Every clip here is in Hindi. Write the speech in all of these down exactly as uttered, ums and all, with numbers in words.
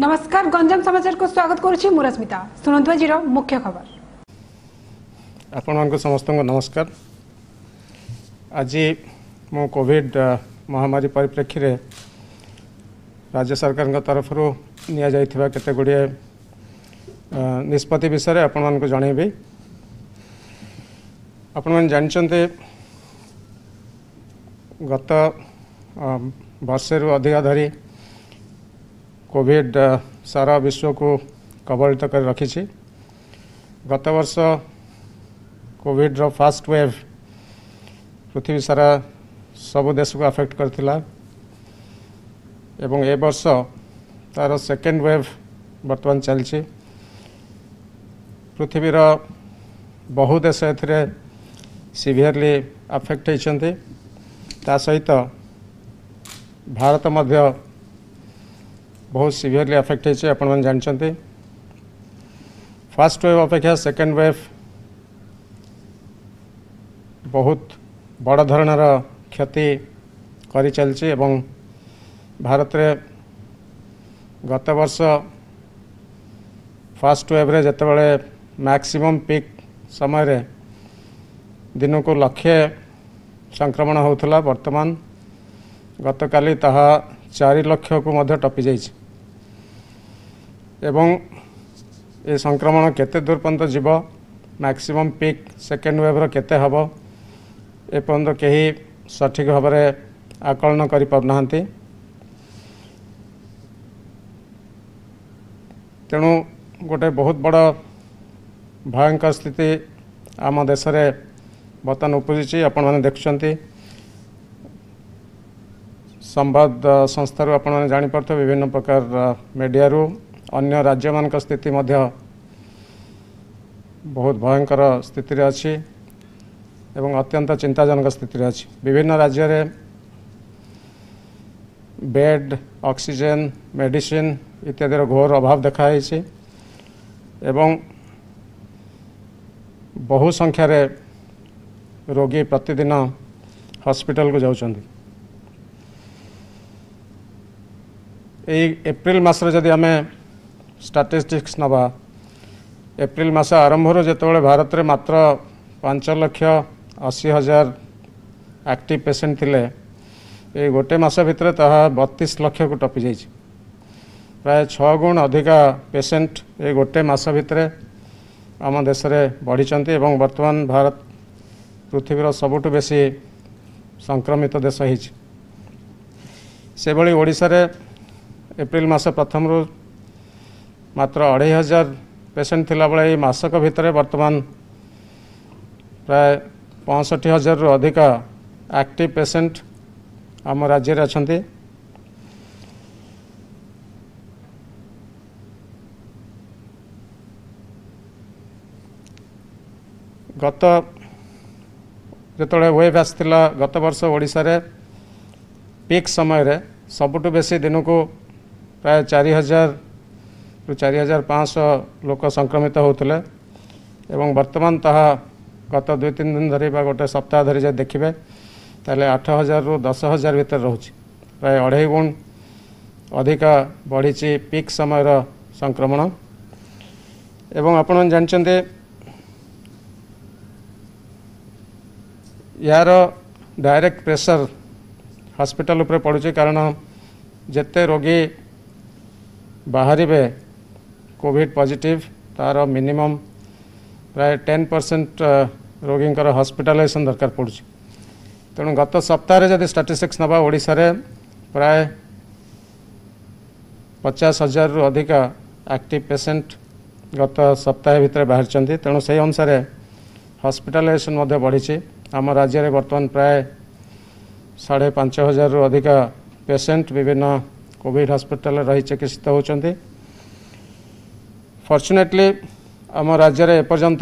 नमस्कार गंजाम समाचार को स्वागत करुछि मुरस्मिता। सुनंतु आजिर मुख्य खबर। आपण समस्त नमस्कार। आज मो कोविड महामारी परिप्रेक्षी रे राज्य सरकार तरफ निया जाइथिबा केते गुड़िए निष्पत्ति विषय आपण मानक जणेबी। आपण मन जानचंते गत वर्षे रु अधिक धरी कोविड सारा विश्व को कबलित कर रखी। गत वर्ष कोविड रो फास्ट वेव पृथ्वी सारा सब देश को अफेक्ट करथिला एवं ए वर्ष तार सेकेंड वेव वर्तमान चलछि। पृथ्वी रो बहु देश एथिरे सीवियरली अफेक्ट होइछन्ते। ता सहित भारत मध्य बहुत सीवियरली अफेक्ट होइछे। आपण मन जानछन्ते फर्स्ट वेव अपेक्षा सेकेंड वेव बहुत बड़ धरणर क्षति करि चलछि एवं भारत रे गत वर्ष फर्स्ट वेव रे जतबेले मैक्सिमम पीक समय रे दिन को लक्षे संक्रमण होउथला, वर्तमान गत काली ताहा चार लाख को मध्य टपी जाइछि एवं ए संक्रमण केते दूर पर्यंत जीव, मैक्सिमम पीक सेकेंड वेव रो केते हबो ए पर्यंत केही सठिक भाव में आकलन करि पारनाहांती। तेणु गोटे बहुत बड़ भयंकर स्थिति आम देश रे बर्तमान उपजी। आपण माने देखुछंती संवाद संस्थार आपण माने जानि परथो विभिन्न प्रकार मीडिया रु अन्य राज्य मान स्थिति मध्य बहुत भयंकर स्थिति रे अछि एवं अत्यंत चिंताजनक स्थिति रे अछि। विभिन्न राज्य रे बेड, ऑक्सीजन, मेडिसिन इत्यादि घोर अभाव देखाई एवं बहु संख्यार रोगी प्रतिदिन हॉस्पिटल को जाउछन्ति। एप्रिल मासरे जदि आमे स्टैटिस्टिक्स नबा, एप्रिल मास आरंभ जेतबेले भारत रे मात्र पांच लाख अस्सी हजार एक्टिव पेशेंट थिले, ए गोटे मास भितर ताहा बत्तीस लाख को टपी जाइछि। प्राय छह गुण अधिका पेशेंट ए गोटे मास भितर आम देश में बढ़ी एवं वर्तमान भारत पृथ्वीर सबुठु बेसी संक्रमित देश होइछि। से भली ओडिशा रे एप्रिल मास प्रथम रु मात्र अढ़ाई हजार पेशेंट थिला बेले ए मासक भितर वर्तमान प्राय पैंसठ हजार रु अधिका एक्टिव पेशेंट आम राज्य रे अछन्ति। गत जेतबेले वेव आसथिला गत वर्ष ओडिशा रे पीक समय रे सबुठु बेसी दिन को प्राय चार हजार रु चार हजार पाँच सौ लोक संक्रमित होते एवं वर्तमान ताहा गत दुई तीन दिन धरी बा गोटे सप्ताह धरी जब देखिए ताले आठ हजार रु दस हजार भितर रोचे प्राय अढ़ाई गुण अधिका बढ़ी पीक समय संक्रमण। एवं आपण जानते यार डायरेक्ट प्रेशर हॉस्पिटल उपरे पड़ुछि, कारण जेते रोगी बाहरी कोविड पॉजिटिव तार मिनिमम प्राय टेन परसेंट रोगी हॉस्पिटलाइजेशन दरकार पड़ुछि। तेणु गत सप्ताह जदि स्टैटिस्टिक्स नबा ओडिशा रे प्राय पचास हजार रु अधिका एक्टिव पेशेंट गत सप्ताह भितर बाहर। तेणु से अनुसार हॉस्पिटलाइजेशन मध्य बढ़ी। आम राज्य में वर्तमान प्राय साढ़े पांच हजार रु अधिका पेशेंट विभिन्न कोविड हॉस्पिटल रही चिकित्सित होती। फॉर्चुनेटली आम राज्य में एपर्यंत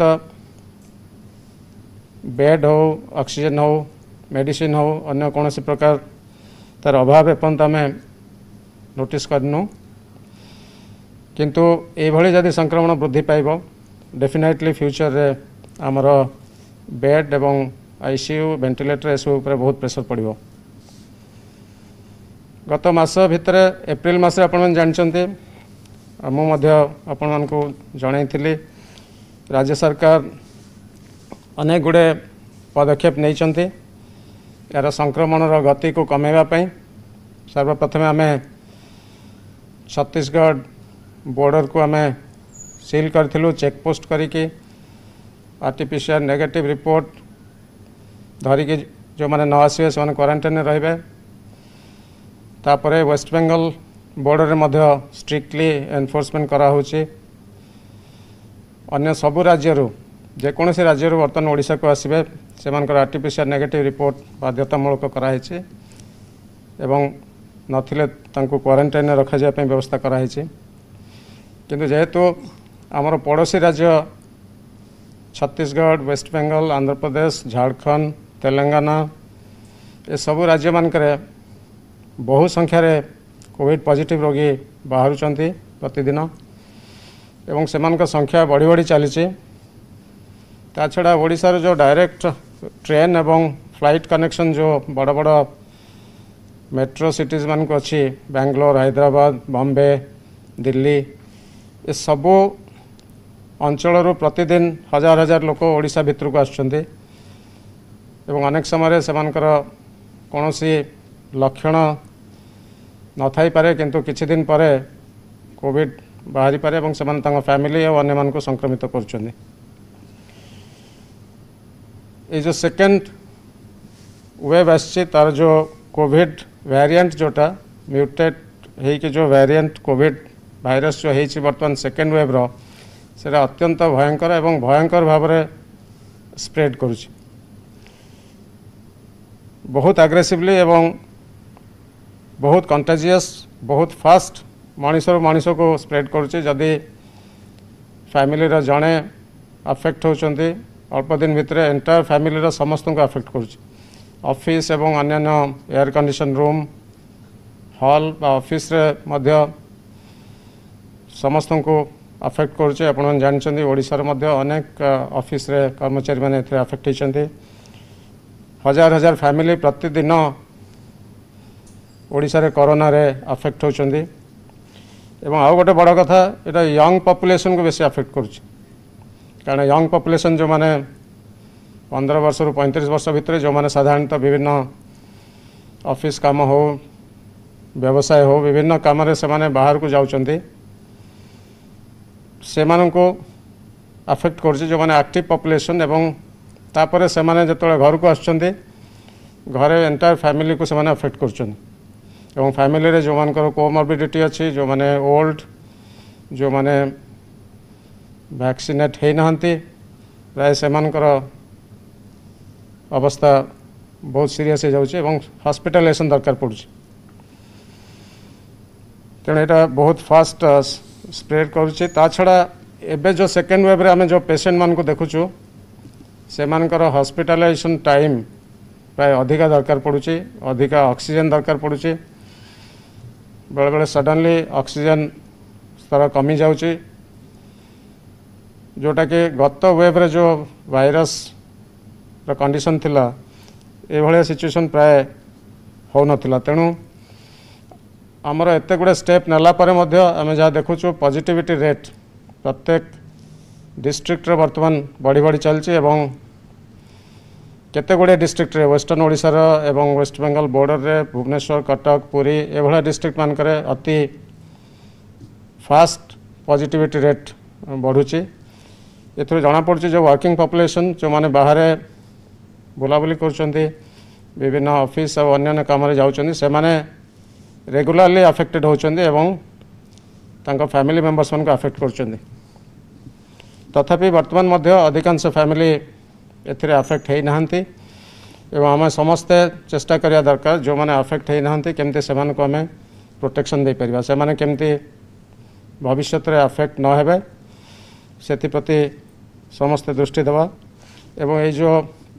बेड हो, ऑक्सीजन हो, मेडिसिन हो, अन्य कौन प्रकार तार अभाव एपर्यंत आम नोटिस करनु। किंतु एभली जदि संक्रमण वृद्धि पाइब डेफिनेटली फ्यूचर रे आमर बेड एवं आईसीयू वेंटिलेटर ए सब बहुत प्रेशर पड़ो। गत मास भितर एप्रिल मास आपण जानते मुझे जनई राज्य सरकार अनेक गुड़े पदक्षेप नहीं यार संक्रमण गति को कमेवाई। सर्वप्रथम आम छत्तीसगढ़ बॉर्डर को आम सील करूँ चेकपोस्ट करी आरटीपीसीआर नेगेटिव रिपोर्ट धरिकी जो मैंने न आसवे से क्वारंटाइन रे। तापर वेस्ट बेंगल बॉर्डर में स्ट्रिक्टली एनफोर्समेंट कराऊँच। अन्य सबु राज्य जेकोसी राज्य बर्तमान ओडिशा को आसवे से आरटीपीसीआर नेगेटिव रिपोर्ट बाध्यतामूलक कराई एवं नथिले तांको क्वारंटाइन रखा जाए व्यवस्था कराई। किंतु जेहेतु आमर पड़ोसी राज्य छत्तीसगढ़ वेस्ट बेंगल आंध्र प्रदेश झारखंड तेलंगाना ये सबु राज्य मानकरे बहु संख्यार कोविड पॉजिटिव रोगी बाहर प्रतिदिन एवं सेमान संख्या बढ़ी बढ़ी चली। ता छड़ा ओडिशार जो डायरेक्ट ट्रेन एवं फ्लाइट कनेक्शन जो बड़ बड़ मेट्रो सिटीज मान को अच्छी बेंगलोर हैदराबाद बॉम्बे दिल्ली ये सबू अंचल प्रतिदिन हजार हजार लोक ओडिशा भितर को आसुच्चंती एवं अनेक समय से कौन लक्षण न थाई पारे किंतु किछि दिन पर कोविड बाहरी पारे एवं सेमान तांको फैमिली और अन्य मान को संक्रमित करुछंती। ये जो सेकेंड वेव आसी तार जो कोविड वेरिएंट जोटा म्यूटेट होइके जो वेरिएंट कोविड भाइरस जो है बर्तमान सेकेंड वेव रो सेटा अत्यंत भयंकर एवं भयंकर भाव में स्प्रेड करुछि बहुत एग्रेसिवली एवं बहुत कंटेजियस बहुत फास्ट मनीष मनीष को स्प्रेड करुछि। जदि फैमिली रो जणे अफेक्ट होचंती अल्प दिन भितर एंटायर फैमिली समस्त को अफेक्ट करुछि। ऑफिस एवं अन्यान्य air condition room hall office रे मध्य समस्त को अफेक्ट करुचे। आपण जानते ओडिशा रे मध्य अनेक ऑफिस रे कर्मचारी माने एथे अफेक्ट होइछन्ते। हजार हजार फैमिली प्रतिदिन ओडिशा रे कोरोना रे अफेक्ट होइछन्ते एवं आउ गोटे बड़ कथा एटा यंग पॉपुलेशन को बेसी अफेक्ट करुचे कारण यंग पॉपुलेशन जो माने पंद्रह वर्ष रु पैंतीस वर्ष भितर जो माने साधारणतः विभिन्न ऑफिस काम हो व्यवसाय हो विभिन्न काम रे से माने बाहर को जाउछन्ते से मानन को अफेक्ट करछि जो माने एक्टिव पॉपुलेशन एवं तापरे से माने जतले घर को आछन्ते घरे एंटायर फैमिली को से माने अफेक्ट करछन्ते एवं फैमिली रे जो मानकर कोमॉर्बिडिटी अछि जो माने ओल्ड जो माने वैक्सीनेट हे नहंती प्राय से मानकर अवस्था बहुत सीरियस हो जाउछि एवं हॉस्पिटलाइजेशन दरकार पड़ुछि। तेणु यहाँ बहुत फास्ट स्प्रेड करुछि। ता छड़ा एबे जो सेकेंड वेव रे आमे जो पेशेंट मान को देखुछु से मानकर हॉस्पिटलाइजेशन टाइम प्राय अधिका दरकार पड़ुछि अधिका ऑक्सीजन दरकार पड़ुछि बेले बेले सडनली ऑक्सीजन स्तर कमी जाउछि जोटा कि गत वेव रे जो वायरस रो कंडीशन थिला ए भलिया सिचुएशन प्राय हो नथिला। तेणु आमर एत गुड़े स्टेप नेला परे मध्य आमे जहाँ देखुछु पॉजिटिविटी रेट प्रत्येक डिस्ट्रिक्ट रे वर्तमान बढ़ी बढ़ी चलछि एवं केते गुड़े डिस्ट्रिक्ट रे वेस्टर्न ओडिशा रो एवं वेस्ट बेंगल बॉर्डर रे भुवनेश्वर कटक पुरी ए भलिया डिस्ट्रिक्ट मानकरे अति फास्ट पॉजिटिविटी रेट बढ़ुछि। एथरो जना पड़छि जो वर्किंग पॉपुलेशन जो माने बाहर बुलाबुली करछन्ती विभिन्न ऑफिस और अन्य काम रे जाउछन्ती से माने रेगुलारली अफेक्टेड होचन्ती एवं तांका फैमिली मेंबर्स मन को अफेक्ट करछन्ती। तथापि वर्तमान मध्य अधिकांश फैमिली एथिरे अफेक्ट हे नहंती एवं आम समस्ते चेष्टा करिया दरकार जो माने अफेक्ट हे नहंती केमते सेमान को आमे प्रोटेक्शन दे परिबा से माने केमते भविष्य रे अफेक्ट न हेबे सेति प्रति समस्ते दृष्टि देवा एवं ये जो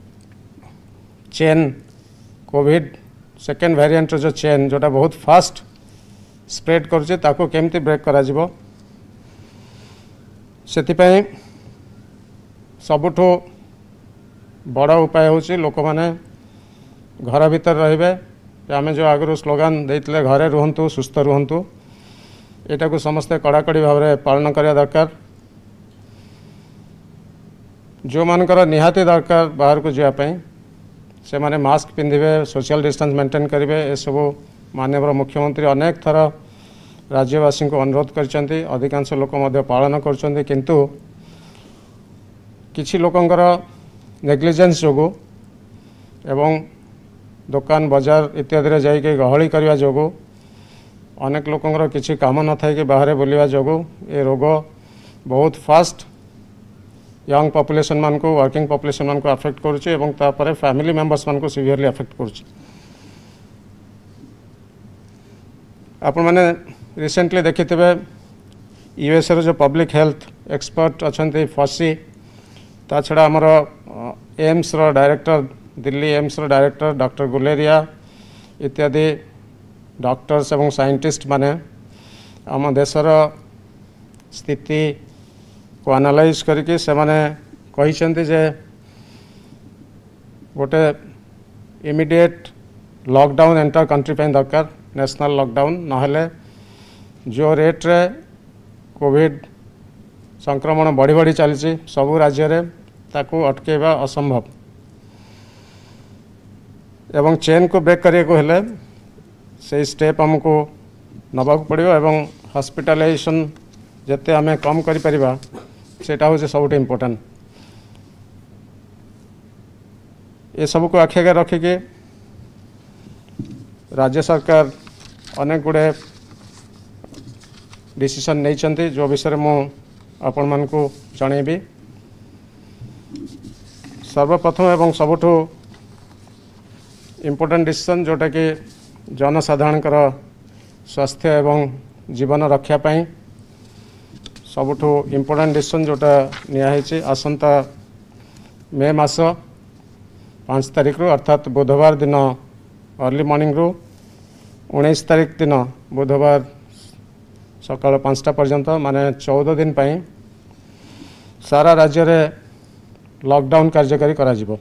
चेन कोविड सेकेंड वेरिएंट जो चेन जोटा बहुत फास्ट स्प्रेड करुचे ताको केमती ब्रेक करा जिवो सेतिपई सबुठो बड़ उपाय होची लोक माने घर भीतर रहिबे आमे जो आगु स्लोगान देइतले घरे रुहंतु सुस्थ रुहंतु एटा को समस्ते कड़ाकड़ी भाव में पालन करने दरकार। जो मानकर निहाती दरकार बाहर को जावाई से माने मास्क पिंधे, सोशल डिस्टेंस मेंटेन करेंगे। ए सब माननीय मुख्यमंत्री अनेक थर राज्यवासी को अनुरोध करछन्ती, अधिकांश लोक मध्य पालन करछन्ती, किंतु किछि लोकंकर नेग्लिजेंस जोगु एवं दुकान बजार इत्यादि रे जाई के गहली करबा जोगु अनेक लोकंकर किछि काम न थाई कि बाहर बुलवा जोगु ए रोग बहुत फास्ट यंग पॉपुलेशन मान को, वर्किंग पॉपुलेशन मान को अफेक्ट करुछि एवं तापर फैमिली मेंबर्स मान को सीवियरली अफेक्ट करुछि। आपण माने रिसेंटली देखिथिबे यूएस रो जो पब्लिक हेल्थ एक्सपर्ट अछन्ती फसी, ता छड़ा हमर एम्स रो डायरेक्टर, दिल्ली एम्स रो डायरेक्टर डॉक्टर गुलेरिया इत्यादि डॉक्टर्स एवं साइंटिस्ट माने आम देशर स्थिति को एनालाइज करके से माने कहिसेंती जे गोटे इमीडिएट लॉकडाउन एंटर कंट्री पे दरकार, नेशनल लॉकडाउन, नहले जो रेट रे कोविड संक्रमण बढ़ी बढ़ी चली सबू राज्य रे ताकू अटकेबा असंभव एवं चेन को ब्रेक करने को हेले से स्टेप हमको नबाक पड़ो एवं हॉस्पिटलाइजेशन जते आमे कम करि परिबा सेटा हो सब इम्पोर्टेंट। ये सब को आखि आगे रखिके राज्य सरकार अनेक गुड़े डिसीजन नहीं चंती, जो विषय मु आपण मान को जनइबी। सर्वप्रथम एवं सबुठु इम्पोर्टेंट डिसीजन जोटा कि जनसाधारण स्वास्थ्य एवं जीवन रक्षा पाई सबुठु इम्पोर्टेंट डिसीजन जोटा नियाहेछि आसंता मे मास पाँच तारिख रु अर्थात बुधवार दिन अर्ली मॉर्निंग रु उन्नीस तारिख दिन बुधवार सकाल पाँचटा पर्यंत माने चौदह दिन पाई सारा राज्य रे लॉकडाउन कार्यकारी करा जिवो।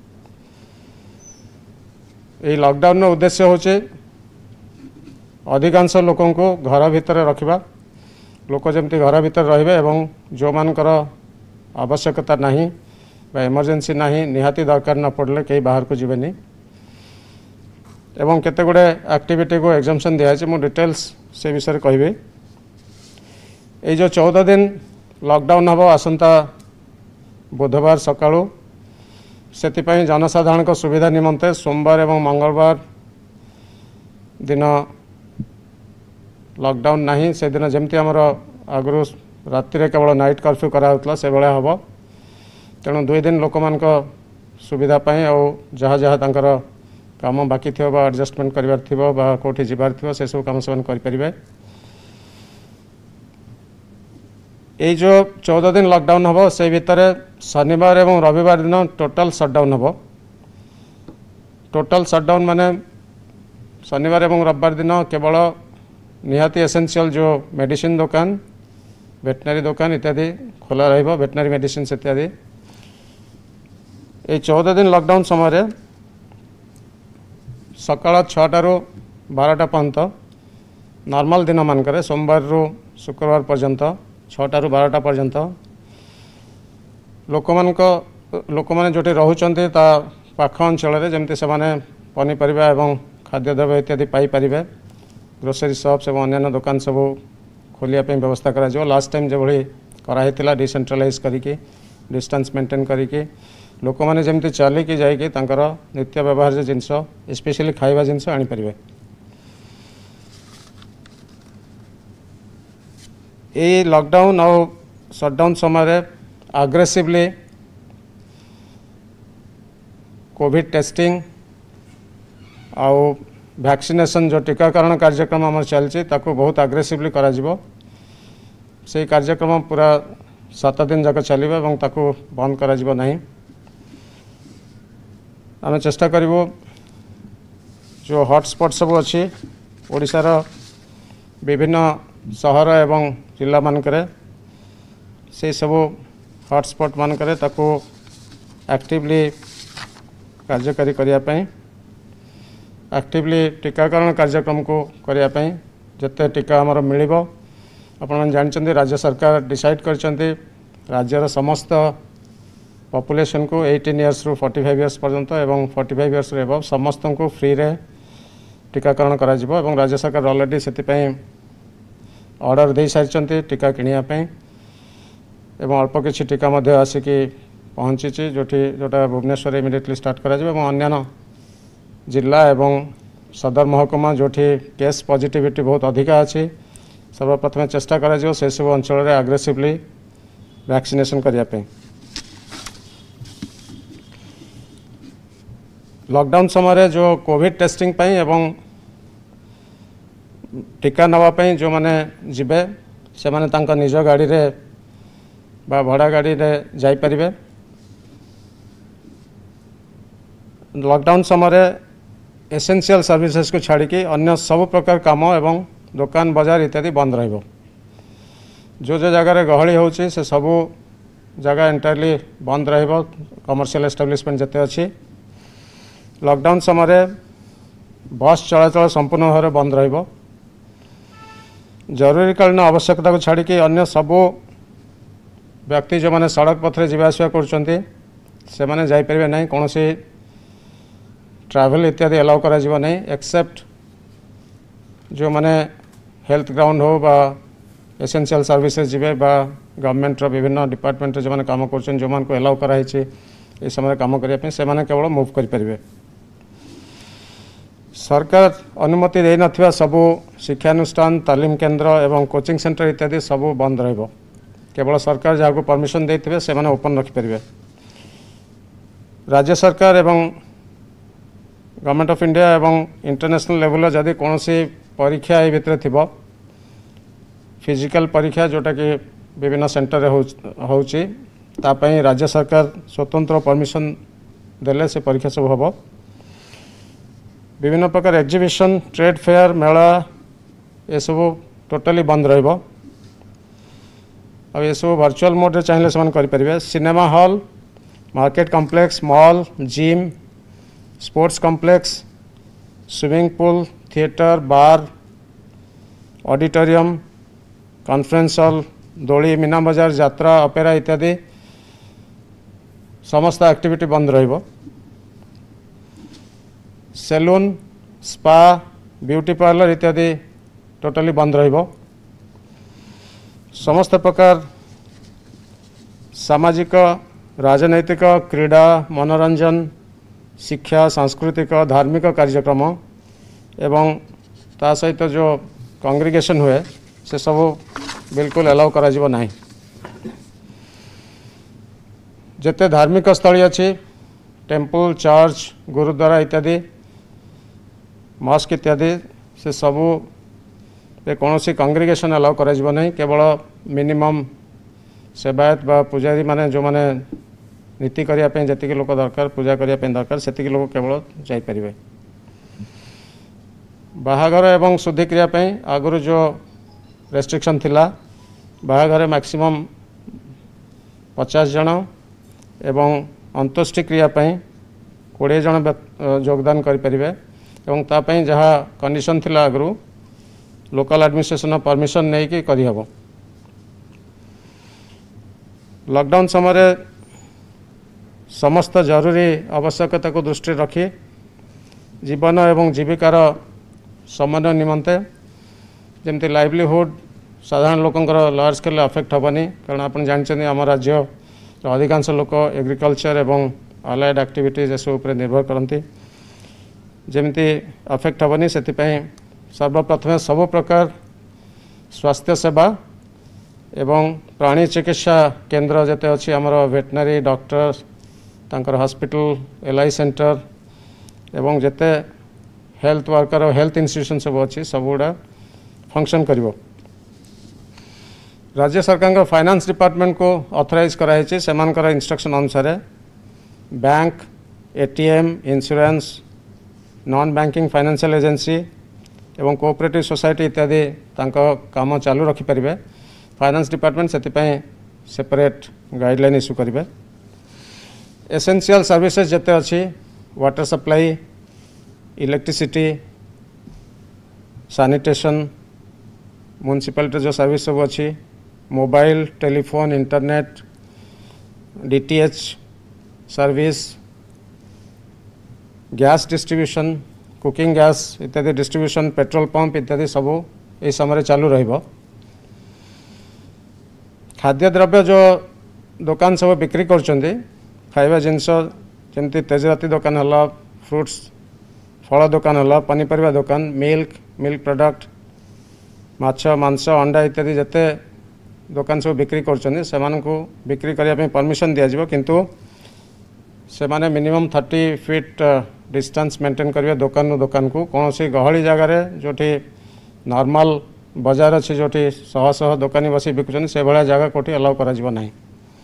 এই লকডাউন उद्देश्य होचे अधिकांश लोकों को घर भितर रखिबा, लोक जमती घर भितर रहिबे एवं जो मानकर आवश्यकता नहीं बा इमरजेंसी नहीं, निहाती दरकार न पड़ले कहीं बाहर को जीवेनी एवं केते गुडे एक्टिविटी को एग्जाम्पशन दिया है। मु डिटेल्स से विषय कहबी। ये जो चौदह दिन लॉकडाउन हम आसंता बुधवार सकाळू से जनसाधारण को सुविधा निमंते सोमवार एवं मंगलवार दिन लॉकडाउन नहीं, से दिन जमती आमर आगु राति रे केवल नाइट कर्फ्यू कराउतला से बेले हबो। तेणु दुई दिन लोक मान सुविधा पाई और जहाँ जहाँ तांकर काम बाकी थी एडजस्टमेंट करिवार थिबो बा कोठी जिबार थिबो से सब काम से करि परिबे। ये जो चौदह दिन लॉकडाउन हम से भितर शनिवार एवं रविवार दिन टोटल शटडाउन हम। टोटल शटडाउन माने शनिवार एवं रविवार दिन केवल निहाती एसेंशियल जो मेडिसिन दुकान, वेटनरी दुकान इत्यादि खोला रहिबो, वेटनरी मेडिसिन इत्यादि। ये चौदह दिन लॉकडाउन समय सकाळ छटा रु बारटा पर्यंत नॉर्मल दिन मानकर सोमवार रु शुक्रवार पर्यंत छटा रु बारटा पर्यंत लोक मान लोक मैंने जो रोचते पाख अंचल जमती से पनीपरिया एवं खाद्यद्रव्य इत्यादि पाइपर, ग्रोसरी शॉप्स एवं अन्य दुकान सब खोलिया व्यवस्था करा। लास्ट टाइम जो भाई कराई डिसेंट्रलाइज करके डिस्टेंस मेंटेन करके लोक मैंने जमती चलिकी जाइए नित्य व्यवहार जिनस स्पेशली खाइबा जिनस आनीपर। ये लॉकडाउन और शटडाउन समय आग्रेसिवली कोविड टेस्टिंग आउ वैक्सीनेशन जो टीकाकरण कार्यक्रम आम चलती बहुत आग्रेसिवली करा जिवो। से कार्यक्रम पूरा सात दिन जाक चलिबो एवं ताकू बंद करा जिवो नहीं। आम चेष्टा करिवो जो हॉटस्पॉट सब अच्छी ओडिशार विभिन्न सहर एवं जिला मानकरे से सब हॉटस्पॉट मानकरे ताकू एक्टिवली कार्यकारी करिया पई, एक्टिवली टीकाकरण कार्यक्रम को करिया पई जते टीका हमर मिलिबो आपण जानते राज्य सरकार डिसाइड करछन्ती राज्यर समस्त पॉपुलेशन को अठारह इयर्स रु पैंतालीस इयर्स पर्यंत एवं पैंतालीस इयर्स रु एबव समस्त को फ्री रे टीकाकरण करा जिवो एवं राज्य सरकार ऑलरेडी सेति पई ऑर्डर दे सारिछन्ती टीका किनिया पई एवं अल्प किछि टीका मध्ये आसिकी पहुँची जोटी जोटा भुवनेश्वर इमिडिएटली स्टार्ट करा जिवो एवं अन्य जिला एवं सदर महकुमा जोटी केस पॉजिटिविटी बहुत अधिका अछि सर्वप्रथम चेष्टा करा जिवो से सब अंचल रे एग्रेसिवली वैक्सीनेशन करिया पे। लॉकडाउन समय जो कोविड टेस्टिंग पई एवं टीका नवा पई जो माने जिबे से माने तांका निज गाड़ी रे बा भड़ा गाड़ी रे जाई परिबे। लॉकडाउन समय एसेंशियल सर्विसेज को छाड़ी के अन्य सब प्रकार काम एवं दुकान बाजार इत्यादि बंद रहिबो। जो जो जगह रे गहली होची से सब जगह एंटायरली बंद रहिबो कमर्शियल एस्टाब्लिशमेंट जते अछि। लॉकडाउन समय बस चलाचल संपूर्ण भाव बंद रहिबो। जरूरीकालीन आवश्यकता को छाड़ी के अन्य सब व्यक्ति जो माने सड़क पथरे जीवा आसिया करछन्ती से माने जाई परिबे नै कोनोसी ट्रैवल इत्यादि अलाउ करा जीव नहीं एक्सेप्ट जो माने हेल्थ ग्राउंड हो बा एसेंशियल सर्विसेज जीवे बा गवर्नमेंट रो विभिन्न डिपार्टमेंट जो माने काम करछन जो मान को अलाउ करा हिची ए समय काम करिया पे से माने केवल मूव करि परिबे। सरकार अनुमति दे नथिबा सब शिक्षानुष्ठान तालीम केंद्र एवं कोचिंग सेंटर इत्यादि सब बंद रहइबो। केवल सरकार जहाँ को परमिशन देथिबे से माने ओपन रखि परिबे। राज्य सरकार एवं गवर्नमेंट ऑफ इंडिया एवं इंटरनेशनल लेवल जदि कौन सी परीक्षा ए भितर थिबो फिजिकल परीक्षा जोटा कि विभिन्न सेंटर होउची तापई राज्य सरकार स्वतंत्र परमिशन देले से परीक्षा सब हबो। विभिन्न प्रकार एग्जीबिशन ट्रेड फेयर मेला ये सब टोटली बंद रहिबो। अब ये सब वर्चुअल मोड रे चाहिले समान करि परिबे। Cinema hall market complex mall gym sports complex swimming pool theatre bar auditorium conference hall दोली मीना बाजार यात्रा ऑपेरा इत्यादि समस्त एक्टिविटी बंद रहिबो। सैलून स्पा ब्यूटी पार्लर इत्यादि टोटली बंद रहिबो। समस्त प्रकार सामाजिक राजनैतिक क्रीड़ा मनोरंजन शिक्षा सांस्कृतिक धार्मिक कार्यक्रम एवं ता सहित जो कांग्रेगेशन हुए से सब बिल्कुल अलाउ करा जिवो नाही। जते धार्मिक स्थल अछि टेम्पल चर्च गुरुद्वारा इत्यादि मस्क इत्यादि से सब पे कौन सी कांग्रेगेशन अलाउ करा जिवो नाही। केवल मिनिमम सेवायत बा पुजारी माने जो माने नीति करिया पे जति लोक दरकार पूजा करिया पे दरकार सेति लोक केवल जाई परिबे। बाहाघर एवं शुद्धि क्रिया पे आगुरु जो रेस्ट्रिक्शन थिला बाहाघर मैक्सिमम पचास जन एवं अंत्येष्टि क्रिया पे बीस जन योगदान करि परिबे एवं ता पे जहा कंडीशन थिला आगुरु लोकल एडमिनिस्ट्रेशन परमिशन नै कि करि हबो। लॉकडाउन समय समस्त जरूरी आवश्यकता को दृष्टि रखी जीवन एवं जीविकार समन्वय निमंते जमती लाइवलीहुड साधारण लोकंकर लार्ज स्केल अफेक्ट हेनी कारण आप जानते आम राज्य अधिकांश लोक एग्रीकल्चर एवं अलाइड एक्टिविटीज एसब निर्भर करती जमती अफेक्ट हेनी से सर्वप्रथम सब प्रकार स्वास्थ्य सेवा एवं प्राणी चिकित्सा केंद्र जते अच्छी आमर वेटनरी डॉक्टर तांकर हॉस्पिटल एलआई सेंटर एवं जते हेल्थ वर्कर और हेल्थ इंस्टीट्यूशन सब अच्छी सब गुड़ा फंक्शन करिवो। राज्य सरकार का फाइनेंस डिपार्टमेंट को ऑथराइज कराई से इंस्ट्रक्शन अनुसार bank ATM insurance non banking financial agency एवं कोऑपरेटिव सोसाइटी इत्यादि तांको काम चालू रखि परिबे। फाइनेंस डिपार्टमेंट से सेपरेट गाइडलाइन इश्यू करेंगे। एसेंशियल सर्विसेज जते अच्छी water supply electricity sanitation municipality जो सर्विस सब अच्छी mobile telephone internet DTH service gas distribution cooking gas इत्यादि डिस्ट्रीब्यूशन पेट्रोल पंप इत्यादि सब ये समय चालू रहिबो। खाद्य द्रव्य जो दुकान सब बिक्री करछन्ती खाइबा जिनस जमती तेजराती दुकान हला फ्रूट्स फल दुकान हला पनीपरिया दुकान मिल्क मिल्क प्रोडक्ट माछ मांस अंडा इत्यादि जते दुकान सब बिक्री करछन्ती सेमान को बिक्री करिया पे परमिशन दिया जिवो किंतु से माने minimum thirty feet distance maintain करिवे दुकान नु दुकान को कौन सी गहली जगार जोटी नॉर्मल बाजार अच्छी जोटी शह शह दुकानी बसी बिकुछन से भाया जगह कोठी अलाउ करा जिवो नाही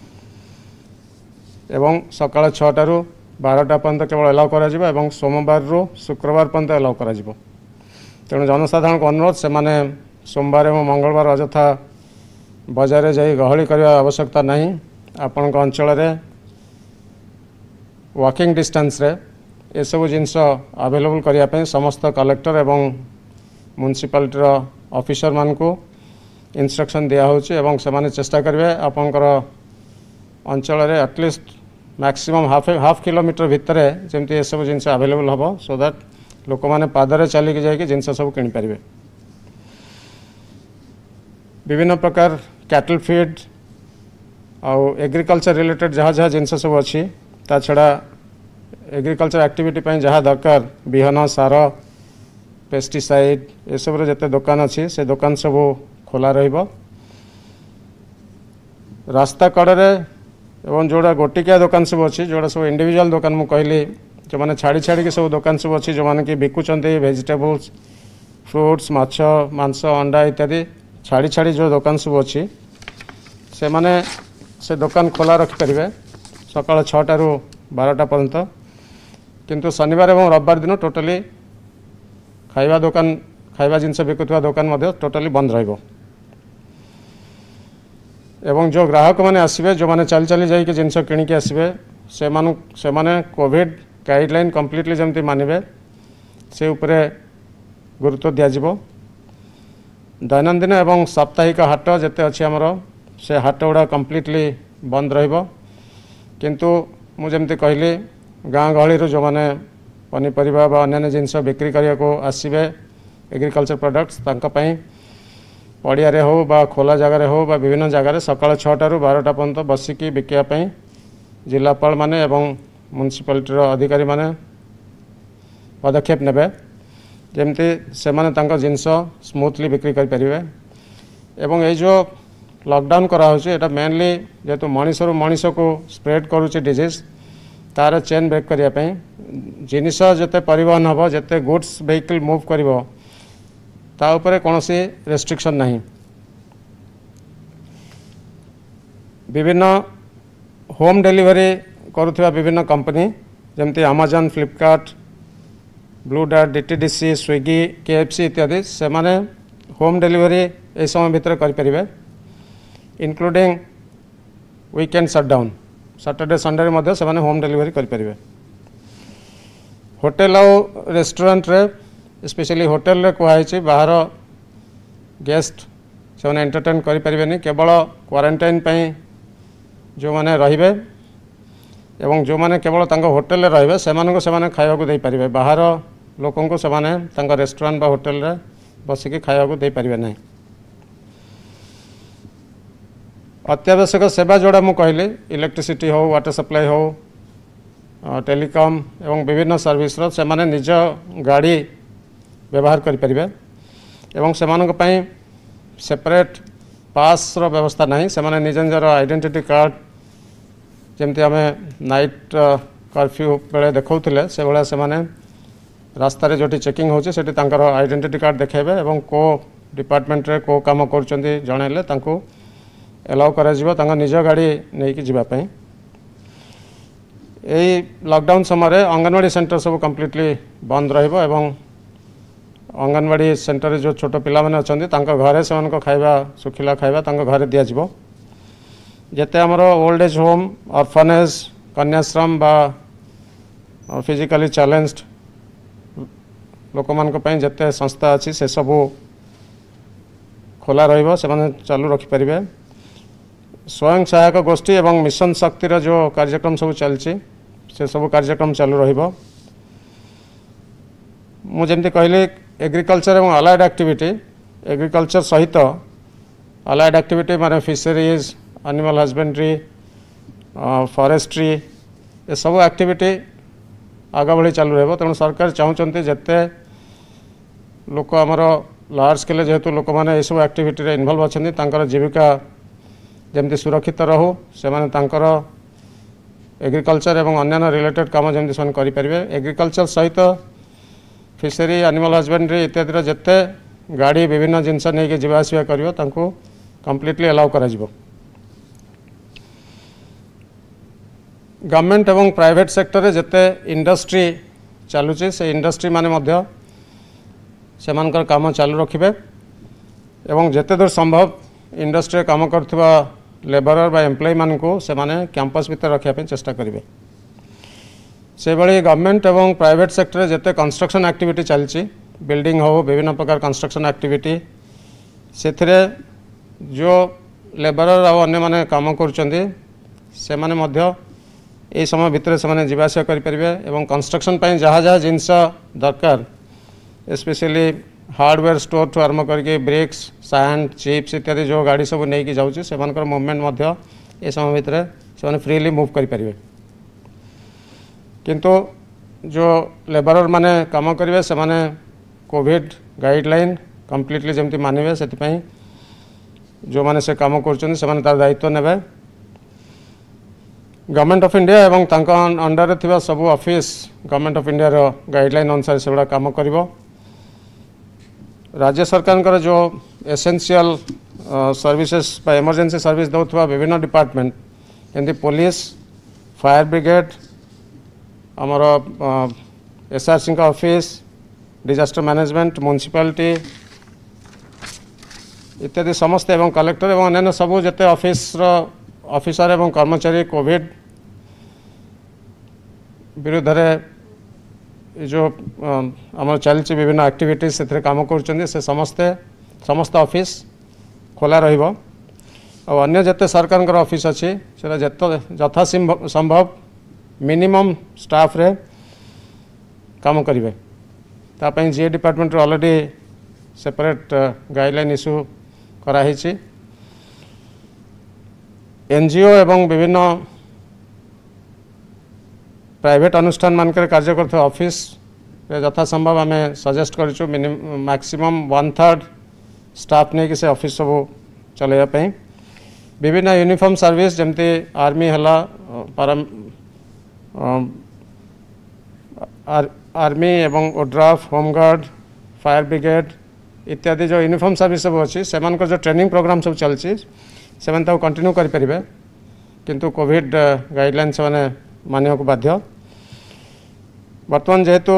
एवं सकाळ छटा रु बारटा पर्यंत केवल अलाउ करा जिवो एवं सोमवार रु शुक्रवार पर्यंत अलाउ करा जिवो। तेणु जनसाधारण को अनुरोध से माने सोमवार एवं मंगलवार अजथा बाजार जाई गहली करबा आवश्यकता नाही। आपन अंचल रे वॉकिंग डिस्टेंस रे ये सब जिनस अवेलेबल करिया पे समस्त कलेक्टर एवं म्युनिसिपालिटी ऑफिसर मान को इंस्ट्रक्शन दिया होची एवं से माने चेष्टा करिवे आपनकर अंचल रे at least maximum half half kilometre भितर जमती ये सब जिनस अवेलेबल हबो सो दैट लोक माने पादरे चली के जाय के जिनस सब किनि परिबे। विभिन्न प्रकार कैटल फीड आउ एग्रीकल्चर रिलेटेड जहाँ जहाँ जिनस सब अच्छी ता छड़ा एग्रीकल्चर एक्टिविटी ପାଇଁ जहाँ दरकार बिहन सार पेस्टिसाइड ये सब जते दुकान अच्छी से दुकान सब खोला रहिबो। रास्ता कड़े एवं जोड़ा गोटिकिया दुकान सब अच्छी जोड़ा सब इंडिविजुअल दुकान मु कहली जो माने छाड़ी छाड़ी के सब दुकान सब अच्छी जो माने कि बिकुचंती वेजिटेबल्स फ्रूट्स माछ मांस अंडा इत्यादि छाड़ी छाड़ी जो दुकान सब अच्छी से माने से दुकान खोला रखि परिबे सकाळ छटा रु बारटा पर्यंत किंतु शनिवार एवं रविवार दिन टोटली खाइबा दुकान खाइबा जिनस बिकुवा दुकान मध्य टोटली बंद रहिबो। एवं जो ग्राहक माने आसीबे जो माने चल चली जाई के जिनस किनि के आसीबे से मानु से माने कोविड गाइडलाइन कंप्लीटली जमती मानिबे से ऊपरे गुरुत्व दिया जिवो। दैनंदिन एवं साप्ताहिक हाट जते अछि हमर से हाट गुड़ा कंप्लीटली बंद रहिबो किंतु मु जमती कहली गाँ गहली जो माने पनीपरिया बा अन्य जिनस बिक्री करिया को आसीबे एग्रीकल्चर प्रोडक्ट्स तांका पई पड़िया रे हो बा खोला जगह रे हो बा विभिन्न जगह रे सकाळ छटा रु बारटा पर्यंत बसिकी बिकिया पई जिलापाल माने एवं म्युनिसिपालिटी रो अधिकारी माने पदक्षेप नेबे जेमती से माने तांका जिनस स्मूथली बिक्री करि परिबे। एवं ए जो लॉकडाउन करा होचे एटा मेनली जेतु मनीष रु मनीष को स्प्रेड करूचे डिजीज तार चेन ब्रेक करिया पई जिनिस जते परिवहन हबो जते गुड्स व्हीकल मूव करिवो ता ऊपर कोनोसी रेस्ट्रिक्शन नहीं। विभिन्न होम डिलीवरी करुथिबा विभिन्न कंपनी जेमती Amazon Flipkart Blue Dart DTDC Swiggy KFC इत्यादि से माने होम डिलीवरी ए समय भितर करि परिबे including weekend shutdown Saturday Sunday रे मध्य से माने होम डिलीवरी करि परिबे। होटल और रेस्टोरेंट रे स्पेशली होटल रे कहै छै बाहर गेस्ट से माने एंटरटेन करि परिबेनी केवल क्वारंटाइन पई जो माने रहिबे एवं जो माने केवल तांको होटल रे रहिबे से माने को से माने खाइबा को दे परिबे बाहर लोकन को से माने तांको रेस्टोरेंट बा होटल रे बसिके खाइबा को दे परिबे नै। अत्यावश्यक सेवा जोड़ा मु कहली इलेक्ट्रिसिटी हो वाटर सप्लाई हो टेलीकॉम एवं विभिन्न सर्विस रो से माने निज गाड़ी व्यवहार करि परिबे एवं से मानक पई सेपरेट पास रो व्यवस्था नहीं से माने निज निजर आइडेंटिटी कार्ड जेमती आमे नाइट कर्फ्यू बेले देखौथिले से बेला से माने रास्ता रे जोटी चेकिंग होचे सेठी तांकर आइडेंटिटी कार्ड देखेबे एवं को डिपार्टमेंट रे को काम करचंदी जणैले तांको एलाउ करा जिवो तांगा निज गाड़ी नै कि जिबा पई। एई लॉकडाउन समय अंगनवाड़ी सेंटर सब कंप्लीटली बंद रहिबो एवं अंगनवाड़ी सेंटर जो छोट पिला माने अछंदी तांका घरे से मानको खाइबा सुखिला खाइबा तांका घरे दिया जिवो। जेते हमरो ओल्ड एज होम ऑर्फनेज कन्याश्रम बा फिजिकली चैलेंज्ड लोक मान पई जेते संस्था अछि से सब खोला रहिबो सेमाने चालू रखि परिबे। स्वयं सहायक गोष्ठी एवं मिशन शक्तिर जो कार्यक्रम सब चलछि से सब कार्यक्रम चालू रहिबो। मु जेमति कहले एग्रीकल्चर एवं अलाइड एक्टिविटी एग्रीकल्चर सहित अलाइड एक्टिविटी माने फिशरीज एनिमल हस्बेंडरी फॉरेस्ट्री ये सब एक्टिविटी आगा बढ़ी चालू रहिबो। तेणु सरकार चाहूँगी जिते लोक आमर लार्ज स्केल जेहेतु लोक मैंने ये सब एक्टिविटी रे इन्वॉल्व अच्छे तांकर जीविका जमती सुरक्षित रहू से एग्रीकल्चर एवं अन्य रिलेटेड काम जमती से करें। एग्रीकल्चर सहित फिशरी एनिमल हस्बेंडरी इत्यादि जिते गाड़ी विभिन्न जिनस नहीं जावासवा कर कम्प्लीटली अलाउ कर गवर्नमेंट एवं प्राइवेट सेक्टर रे जिते इंडस्ट्री चलुची से इंडस्ट्री माने मध्य से मानकर काम चालू रखिबे एवं जिते दूर संभव इंडस्ट्री काम करथिबा लेबरर बा एम्प्लॉय मान को से माने कैंपस भीतर रखिया पे चेष्टा करिवे। से बड़ी गवर्नमेंट एवं प्राइवेट सेक्टर जिते कंस्ट्रक्शन एक्टिविटी चलची बिल्डिंग हो विभिन्न प्रकार कंस्ट्रक्शन एक्टिविटी से जो लेबरर आ अन्य माने काम करुचंदी से माने मध्य ए समय भितर से माने जीवाशय करि परिबे एवं कंस्ट्रक्शन पई जहाँ जहाँ जिनस दरकार स्पेशली हार्डवेयर स्टोर ठू आरम्भ करके ब्रिक्स सैंड चिप्स इत्यादि जो गाड़ी सब नहीं कि जाऊँगी से मूवमेंट मध्य ए समय भितर से फ्रीली मूव करें। किंतु जो लेबरर माने काम करेंगे से माने कोविड गाइडलाइन कम्प्लीटली जमती मानवे से जो माने से काम कर तार दायित्व नेबे। गवर्नमेंट ऑफ इंडिया एवं तांका अंडर थिबा सब ऑफिस गवर्नमेंट ऑफ इंडिया रो गाइडलाइन अनुसार से बड़ा काम करिवो। राज्य सरकार जो एसेंशियल सर्विसेज बा इमरजेंसी सर्विस दौथुवा विभिन्न डिपार्टमेंट जमी पुलिस फायर ब्रिगेड आमर एसआरसी का ऑफिस डिजास्टर मैनेजमेंट म्युनिसिपालिटी इत्यादि समस्त एवं कलेक्टर एवं अन्य सबू जिते ऑफिस रो ऑफिसर एवं कर्मचारी कोविड विरुद्ध जो आम चलती विभिन्न एक्टिविटीज से काम कर समस्ते समस्त ऑफिस खोला रहिबो। और अन्य जिते सरकार ऑफिस अच्छी से यथा संभव मिनिमम स्टाफ रे काम करेंगे। तापाई जी department already separate guideline issue कराही। एनजीओ एवं विभिन्न प्राइवेट अनुष्ठान मानक कार्य करते ऑफिस यथा संभव आम सजेस्ट करूँ minimum maximum one third staff नहीं कि से ऑफिस सब चलैया विभिन्न यूनिफॉर्म सर्विस जमती आर्मी हला पारम आर, आर्मी एवं ओड्राफ होमगार्ड फायर ब्रिगेड इत्यादि जो यूनिफॉर्म सर्विस सब अच्छी से जो ट्रेनिंग प्रोग्राम सब चलती से कंटिन्यू करें। किंतु कोविड गाइडलाइन से माने मानिया को बाध्य। बर्तमान जेहेतु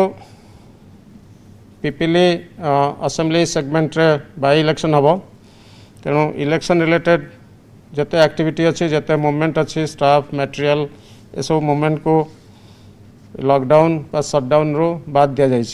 पिपिली असेंबली सेगमेंट रे बाय इलेक्शन हम तेणु इलेक्शन रिलेटेड जिते एक्टिविटी अच्छी जिते मूवमेंट अच्छी स्टाफ मटेरियल ये सब मूवमेंट को लॉकडाउन बा शटडाउन रू बाद दिया जाए।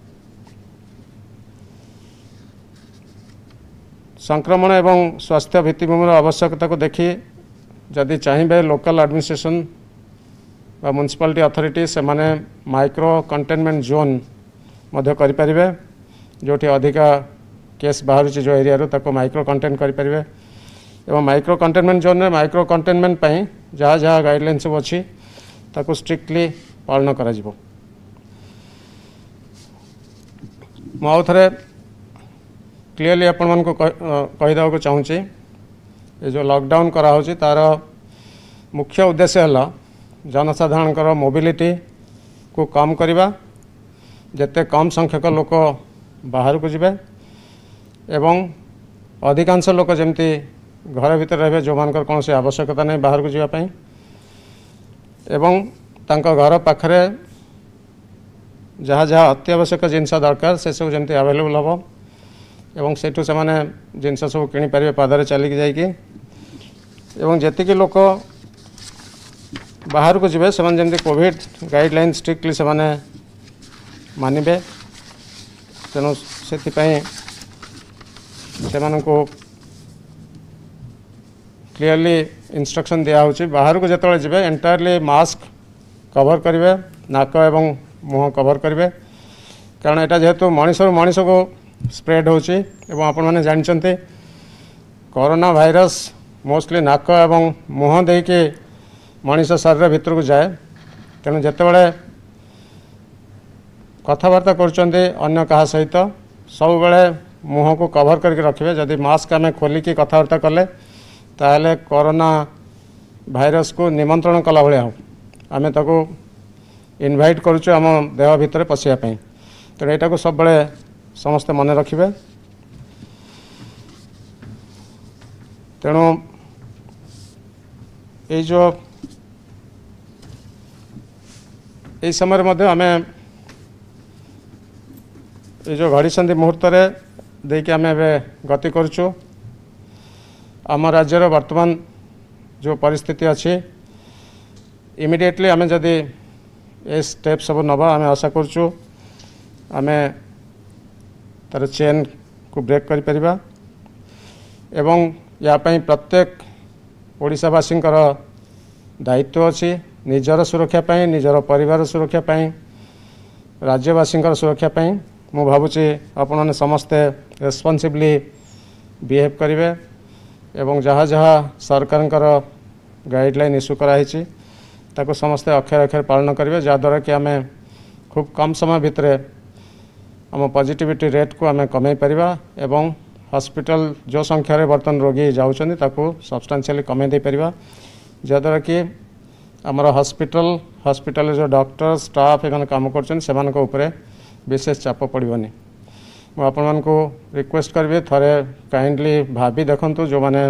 संक्रमण एवं स्वास्थ्य भित्तिभूमिर आवश्यकता को देखी जदि चाहिए लोकल एडमिनिस्ट्रेशन बा म्युनिसिपालिटी अथॉरिटी से माने माइक्रो कंटेनमेंट जोन मध्य करें जोटी अधिका केस बाहर जो एरिया रो ताको माइक्रो कंटेन करें एवं माइक्रो कंटेनमेंट जोन में माइक्रो कंटेनमेंट पाई जहाँ जहाँ गाइडलाइन सब अच्छी ताको स्ट्रिक्टली पालन करा जिवो। मु आउ थरे क्लीयरली आपण मन को कहीदा को चाहूँगी ये जो लॉकडाउन करा होची तार मुख्य उद्देश्य है जनसाधारण मोबिलिटी को कम करवा जिते कम संख्यक लोक बाहर को जिबे एवं अधिकांश लोक जमती घर भीतर रहे जो मानकर कौन से आवश्यकता नहीं बाहर को जावाई एवं तांको घर पाखरे जहाँ जहाँ अत्यावश्यक जिनस दरकार से सब जमती अवेलेबल हम एवं सेठू से माने जिनस सब किनी पारे पादरे चलिकी जाइकी एवं जेतिकी लोक बाहर को जिबे से जमती कोविड गाइडलाइन स्ट्रिक्टली से माने मानिबे तेणु से को क्लीयरली इंस्ट्रक्शन दिया होची बाहर को जेतले जिवे एंटायरली मास्क कवर करेंगे नाक एवं मुह कवर करेंगे कारण यहाँ जेहेतु मनीष मनीष को स्प्रेड होची एवं आपण मैंने जानते कोरोना वायरस मोस्टली नाक एवं मुह देके मनीष शरीर भितर को जाए तेणु जितेबाला कथबार्ता कर क्या सहित सब बेले मुह को कवर करके रखिए जदि मास्क आम खोलिकी कथबार्ता कले ताहले कोरोना भाइरस को निमंत्रण कला भाया हो आम ताको इनवाइट करुचु आम देह भितर पशियापाई तेणु यहाँ को सब बेले समस्ते मन रखिए तेणु ये जो यही समय मध्य आम ये जो घड़ी मुहूर्त देके आम गति करुचु आम राज्यर वर्तमान जो परिस्थिति अच्छी इमिडिएटली आम जदि ए स्टेप सब नवा आम आशा करुचु आम तार चेन को ब्रेक करि परिबा एवं या पई प्रत्येक ओडिशावासी दायित्व अच्छी निजर सुरक्षा पाई निजर परिवार सुरक्षा पाई राज्यवासी सुरक्षा पाई मु भावुची आपण माने समस्ते रेस्पॉन्सिबली बिहेव करेंगे एवं जहाँ जहाँ सरकार गाइडलाइन इश्यू कराई ताको समस्ते अक्षर अक्षर पालन करेंगे जहाद्वारा कि आम खूब कम समय भितर आम पॉजिटिविटी रेट को आम कमे परिबा एवं हॉस्पिटल जो संख्यार बर्तमान रोगी जाऊँच ताको सब्सटेंशियली कमे दे परिबा जहाद्वारा कि आमर हॉस्पिटल हॉस्पिटल जो डॉक्टर स्टाफ एमाने काम करछन सेमानक उपरे विशेष चाप पड़ोनी मु आपण मानकु रिक्वेस्ट करबे थरे काइंडली भाभी देखंतु जो माने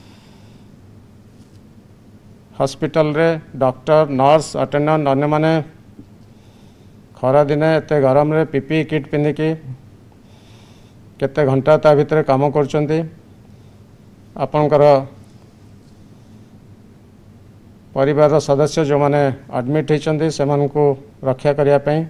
हॉस्पिटल रे डॉक्टर नर्स अटेंडेंट अन्य माने खरा दिने एते गरम रे पीपी किट पिंधिकी केते घंटा ता भितर काम करछंती आपनकर परिवार सदस्य जो माने एडमिट होती से रक्षा करने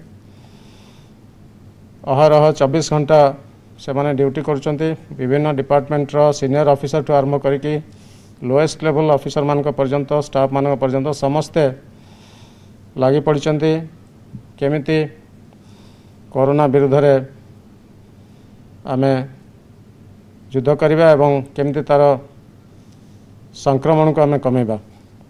अहरह चौबीस घंटा से माने ड्यूटी कर विभिन्न डिपार्टमेंट रो सीनियर ऑफिसर ठू आरंभ करिकी लोएस्ट लेवल ऑफिसर मान पर्यंत स्टाफ मान पर्यंत समस्ते लगी पड़ती केमिति कोरोना विरुद्ध रे आमे युद्ध करवा एवं केमिति तार संक्रमण को आमे कमेबा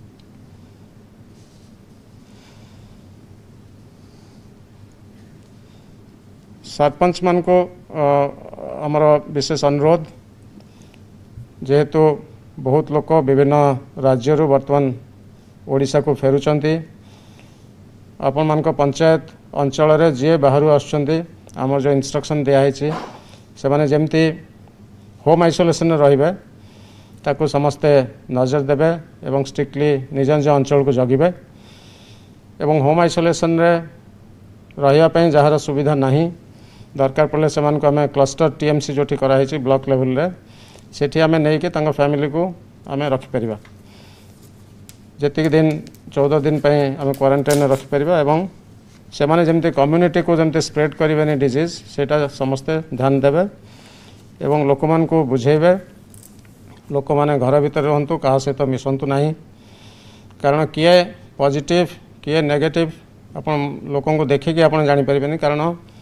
सरपंच मान को आमर विशेष अनुरोध जेहेतु बहुत लोक विभिन्न राज्य वर्तमान ओडिशा को फेरुचंती आपण मान पंचायत अंचल रे जे बाहर आसुचंती आमर जो इंस्ट्रक्शन दिया से माने जेमती होम आइसोलेशन रहिबे ताको समस्ते नजर देबे एवं स्ट्रिक्टली निज निज अंचल को जगिबे एवं होम आइसोलेशन रे रहिया पई जहार सुविधा नहीं दरकार पड़े से आम क्लस्टर टीएमसी जो कराई ब्लॉक लेवल रे सेठी आम नहीं कि फैमिली को आम रखिपर जी दिन चौदह दिन आम क्वारंटाइन रखिपर एवं से माने जमती कम्युनिटी को जमती स्प्रेड करें डिजीज सेटा समस्ते ध्यान देवे एवं लोक मान को बुझेबे लोक माने घर भीतर रहंतु कहा सहित मिसंतु नहीं कारण किए पॉजिटिव किए नेगेटिव अपन लोकों को देखिकी आप जानीपर कारण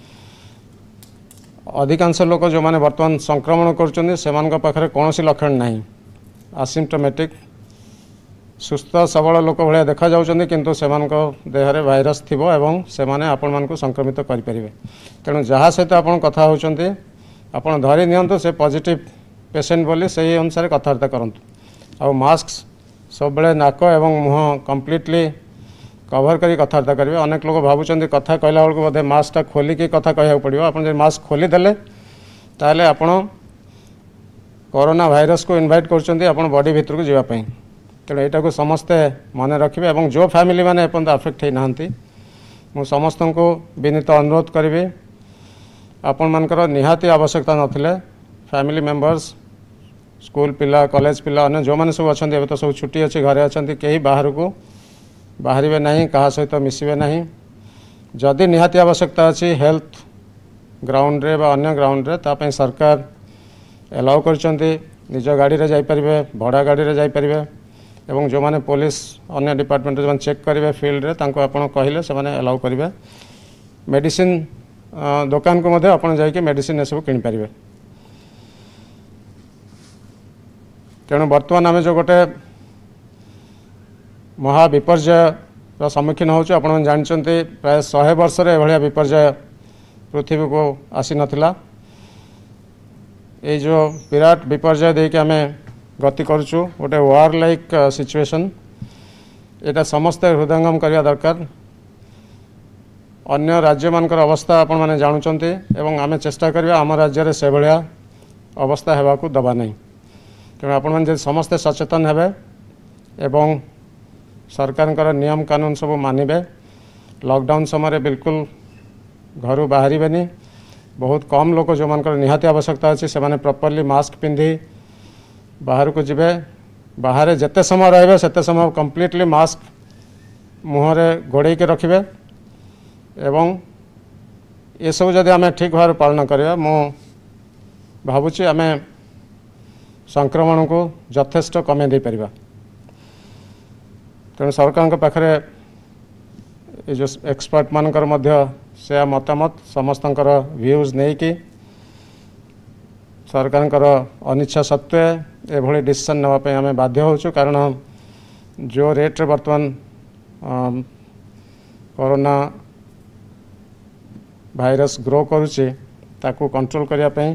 अधिकांश लोक जो माने वर्तमान संक्रमण कर कौन लक्षण नहीं आसिम्टोमेटिक सुस्थ सबल लोक भाया देखा जाउछन्ति किंतु सेमानक देहरे भाइरस थिबो एवं सेमाने आपण मानकु संक्रमित करि परिबे तेणु जहाँ सहित आपण कथा होउछन्ति आपण धरि नियंतु से पॉजिटिव पेशेंट बोली सही अनुसार कथबार्ता करंतु आ मास्क सब बेले नाक एवं मुह कंप्लीटली कवर करी कथबार्ता करेंगे अनेक लोग भावुं कथा कहला बेलू बोधे मास्कटा खोलिकी कथा कहूँ पड़ो आप मास्क खोलीदे ताहले आपण कोरोना भाइरस को इनवाइट कर बॉडी भितर को जावाई तेणु यहाँ को समस्ते मन रखिए और जो फैमिली मैंने एपर्त अफेक्ट होना मु समस्त को विनीत अनुरोध करी आपण मानकर निहाती आवश्यकता नथिले फैमिली मेंबर्स स्कूल पिला कॉलेज पिला अन्य जो मैंने सब अच्छा तो सब छुट्टी अच्छी घरे अच्छा कहीं बाहर को बाहर नहीं क्या सहित मिसबे नहीं जदि निहाती आवश्यकता अच्छी हेल्थ ग्राउंड रे बा अन्य ग्राउंड रे तापई सरकार एलाउ करचंती निज गाड़ी रे जाई परिबे भड़ा गाड़ी रे जाई परिबे एवं जो माने पुलिस अन्य डिपार्टमेंट जो चेक करेंगे फिल्ड रे तांको आपण कहले से माने अलाउ करेंगे मेडिसिन दुकान को मध्य आपण जाइए मेडिसिन सब किन पारे तेणु बर्तमान आम जो गोटे महाविपर्य सम्मुखीन होचु आपण जानते प्राय शहे वर्ष एभलिया विपर्य पृथ्वी को आसी नथिला ये जो विराट विपर्य देके आम गति करुचु गोटे वार लाइक सिचुएशन एटा समस्ते हृदयंगम करने दरकार अन्य राज्य मानकर अवस्था आपण माने जानुचंती एवं आमे चेष्टा करबा आम राज्य रे से भलिया अवस्था हेबा को दबा नहीं तेणु आपण माने समस्ते सचेतन हेबे एवं सरकार नियम कानून सब मानिबे लॉकडाउन समय बिल्कुल घर बाहर बेनी बहुत कम लोग जो मानकर निहाती आवश्यकता अच्छी से माने प्रॉपर्ली मास्क पिंधि बाहर को जिबे बाहर जेते समय रहिबे सेते समय कंप्लीटली मास्क मुहरे गोड़े के रखिबे एवं ये सब जदि आम ठीक भाव पालन करिया मु भावुची आम संक्रमण को यथेष्ट कमे दे परिबा तेणु सरकार पाखरे ये जो एक्सपर्ट मानकर मध्य से मतामत समस्तंकर व्यूज नहीं कि सरकार अनिच्छा सत्वे एभली डिसीजन नापी आम बाध्य होचु कारण जो रेट रे बर्तमान कोरोना भाइरस ग्रो करुचे ताकू कंट्रोल करिया पे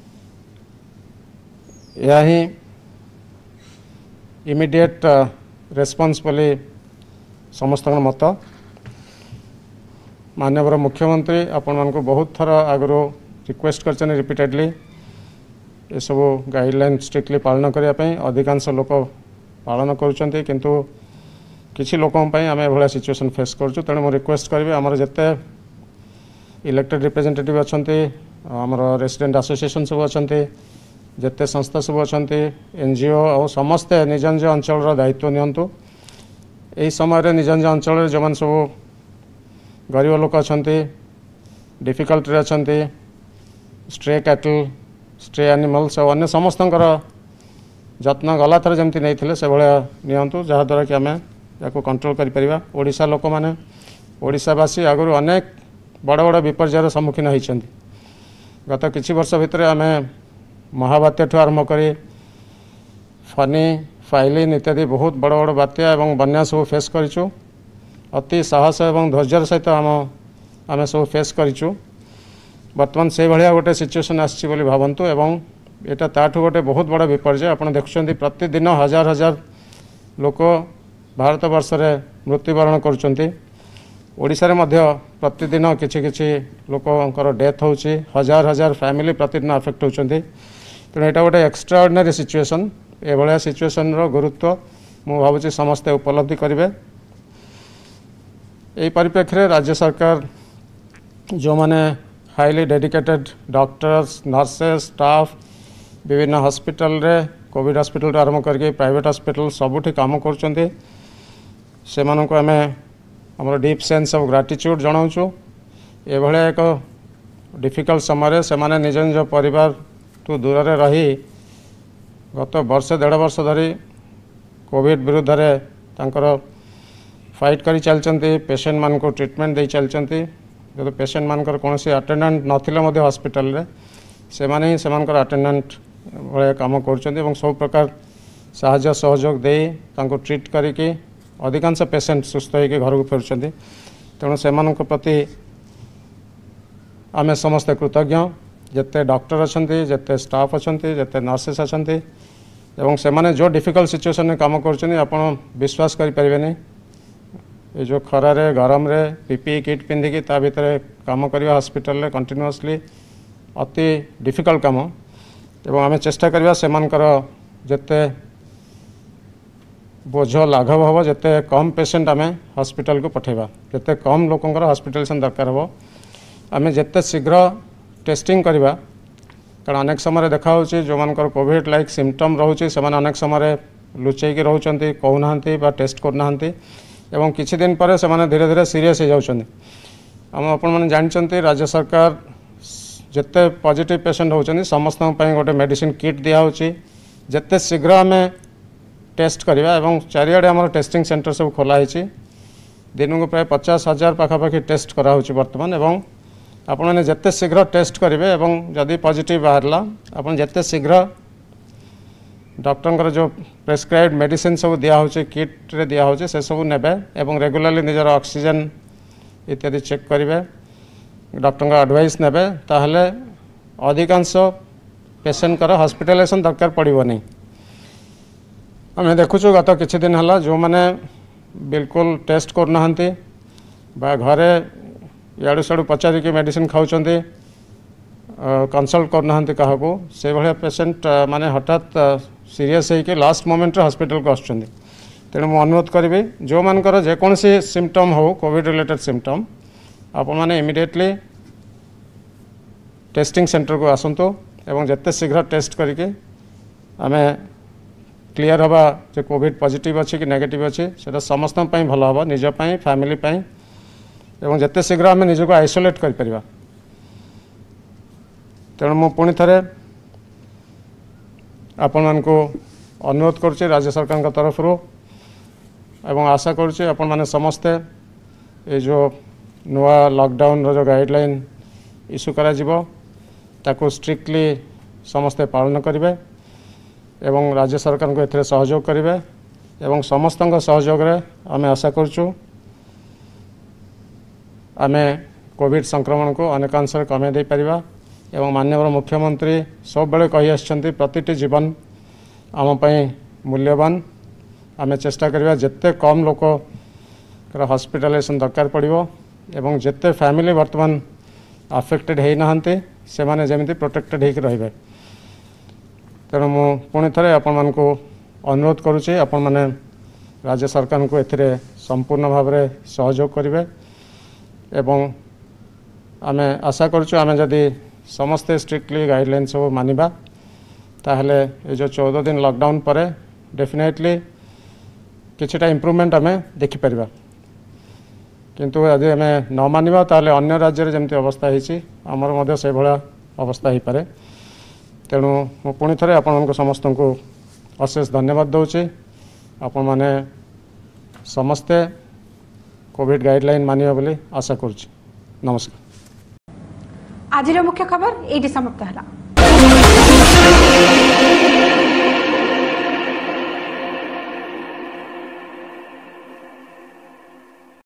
या ही इमीडिएट रेस्पॉन्स बोली समस्त मत माननीय मुख्यमंत्री आपण मानक बहुत थर आगु रिक्वेस्ट कर रिपीटेडली ये सब गाइडलाइन स्ट्रिक्टली पालन करने अधिकांश लोक पालन करुँच किंतु किसी लोक आम एभलिया सिचुएशन फेस करूँ तेणु मुझे रिक्वेस्ट करी आमर जिते इलेक्टेड रिप्रेजेंटेटिव अच्छा आमर रेसिडेंट एसोसिएशन सब अच्छा जिते संस्था सब अच्छा एनजीओ और समस्ते निज निज अंचल दायित्व नियंतु यही समय निज निज अंचल जो मैंने सब गरीब लोक अच्छा डिफिकल्ट अच्छा स्ट्रे कैटल स्ट्रे एनिमल्स और अन्य समस्त जत्न गला थर जमी नहीं से भाया नियंतु जहाद्वारा कि आम या कंट्रोल करा ओडिशा लोक मैंने ओडिशावासी आगु अनेक बड़ बड़ विपर्यर सम्मुखीन होती गत किछि वर्ष भितर आम महाबात्या ठू आरंभ कर फनी फाइलिन इत्यादि बहुत बड़ बड़ बात्या एवं बन्या सब फेस करूँ अति साहस एवं धैर्यर सहित आम आम सब फेस करूँ बर्तमान से भाया गोटे सिचुएसन आसी भावतु एवं यहाँ ताठू गोटे बहुत बड़ विपर्य आप देखुं प्रतिदिन हजार हजार लोक भारत वर्ष में मृत्युवरण करुँच ओडिशा रे मध्य प्रतिदिन किछि किछि लोकंकर डेथ होची हजार हजार फैमिली प्रतिदिन अफेक्ट होचंती तेणु यहाँ गोटे एक्स्ट्राऑर्डिनरी सिचुएशन ए भलिया सिचुएशन रो गुरुत्व मु भावुची समस्ते उपलब्धि करेंगे यही परिप्रेक्षी में राज्य सरकार जो माने highly dedicated doctors nurses staff विभिन्न हॉस्पिटल रे कोविड हॉस्पिटल आरंभ करके प्राइवेट हॉस्पिटल सबुठी काम करुँच से मानक आम आमर डीप सेंस ऑफ ग्रेटिट्यूड जनाऊँ ये भाया एक डिफिकल्ट समय से माने निज निज परिवार ठू दूर रे रही गत वर्ष डेढ़ वर्ष धरी कोविड विरुद्ध रे तांकर फाइट करी चलचंती पेशेंट मान को ट्रीटमेंट दे चलचंती जो पेशेंट मानकर कौन सी अटेंडेंट नथिले मध्य हॉस्पिटल रे से माने ही सेमानकर अटेंडेंट भाया काम कर सब प्रकार साहाय्य सहयोग दे तांको ट्रीट करिकी अधिकांश पेशेंट सुस्थ होकर घर को फेरुंट तेणु से प्रति आम समस्ते कृतज्ञ जिते डॉक्टर अच्छा जिते स्टाफ अच्छा जिते नर्सेस अच्छा एवं से माने जो डिफिकल्ट सिचुएशन में काम कर विश्वास करें ये जो खरारे गरम रे पीपी किट पिंधिकी ता भितर काम करवा हॉस्पिटल रे कंटिन्यूअसली अति डिफिकल्ट काम एवं आम चेष्टा करवा से जिते बोझ लाघव हम जिते कम पेशेंट आम हॉस्पिटल को पठेबा जिते कम लोकंकर हॉस्पिटलाइजेशन दरकार हो आम जिते शीघ्र टेस्टिंग करवा कारण अनेक समय देखा होची जो मानकर कोविड लाइक सिम्पटम रोचे से अनेक समय लुचेक रोचंती कहूना बा टेस्ट करना एवं किछि दिन पर से धीरे धीरे सीरियस हो जाउछंती आम आपण मैंने जानते राज्य सरकार जिते पॉजिटिव पेशेंट होचंती समस्त गोटे मेडिसिन किट दिया होची जिते शीघ्र आम टेस्ट करवा एवं चारिआडे आम टेस्टिंग सेंटर सब खोलाई दिन को प्राय पचास हजार पाखापाखि टेस्ट कराऊँ बर्तमान एवं आपण मैंने जिते शीघ्र टेस्ट करेंगे एवं जदि पॉजिटिव बाहरला आपण जिते शीघ्र डॉक्टर जो प्रेस्क्राइब्ड मेडिसिन सब दिखाई किट रे दिखाई से सब ने एवं रेगुलाली निजर ऑक्सीजन इत्यादि चेक करेंगे डॉक्टर का एडवाइस ने ताहले अधिकांश पेशेंट कर हॉस्पिटलाइजेशन दरकार पड़ो नहीं आम देखुचु गत किछि दिन हला जो माने बिल्कुल टेस्ट करना बा घरे याडू साडू पचारिकी मेडिसिन खाऊंचे कंसल्ट करना क्या से भाया पेशेंट माने हठात सीरियस है कि लास्ट मोमेंट हॉस्पिटल को आसुँच तेणु मुझे अनुरोध करी जो मानकर जेकोसी सिम्पटम हो कोविड रिलेटेड सिम्पटम आपण मैंने इमिडिएटली टेस्टिंग सेंटर को आसतु एवं जिते शीघ्र टेस्ट करके आम क्लियर हवा जो कोविड पॉजिटिव अच्छी कि नेगेटिव अच्छी से समस्त भल हम निजपाई फैमिली एवं जिते शीघ्र आम निजक आइसोलेट कर परिबा तेणु मु पुणी थे आपण मानक अनुरोध करुच्चे राज्य सरकार का तरफ एवं आशा करुच्चे आपण माने समस्ते ये जो नुआ लॉकडाउन रो जो गाइडलाइन इश्यू करा जिवो ताको स्ट्रिक्टली समस्ते पालन करेंगे एवं राज्य सरकार को एथिरे सहयोग करेंगे एवं समस्त सहयोग रे आमे आशा करचु आमे कोविड संक्रमण को अनेकांश कमे दे परिबा एवं माननीय मुख्यमंत्री सब बेले कही आछंती प्रतिटी जीवन आम पई मूल्यवान आमे चेष्टा करिबा जेते कम लोक हॉस्पिटलाइजेशन दरकार पड़िबो एवं जेते फैमिली वर्तमान अफेक्टेड है नहांती से माने जेमिति प्रोटेक्टेड होकर रहिबे तेणु मु पुणी थे आपण मानक अनुरोध करुच्चे आपण माने राज्य सरकार को एथिरे संपूर्ण भाव में सहयोग करेंगे एवं आमे आशा करुचु आमे जदि समस्ते स्ट्रिक्टली गाइडलाइन सब मानिबा ताहले ये जो चौदह दिन लॉकडाउन पर डेफिनेटली किछिटा इम्प्रूवमेंट आमे देखि परिबा किंतु यदि आम न मानिबा ताहले अन्य राज्य जमती अवस्था होती आमर मध्य से भाया अवस्था हो पारे तेणु मु पुणी थे आपण समस्त को अशेष धन्यवाद दूची आपण माने समस्ते कोविड गाइडलाइन मानिबा बोली आशा करुच्ची। नमस्कार। आज मुख्य खबर ये समाप्त है।